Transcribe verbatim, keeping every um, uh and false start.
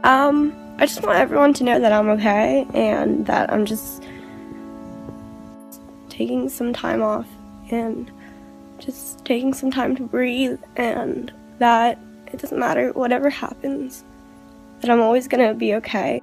Um, I just want everyone to know that I'm okay and that I'm just taking some time off and just taking some time to breathe, and that it doesn't matter whatever happens, that I'm always gonna be okay.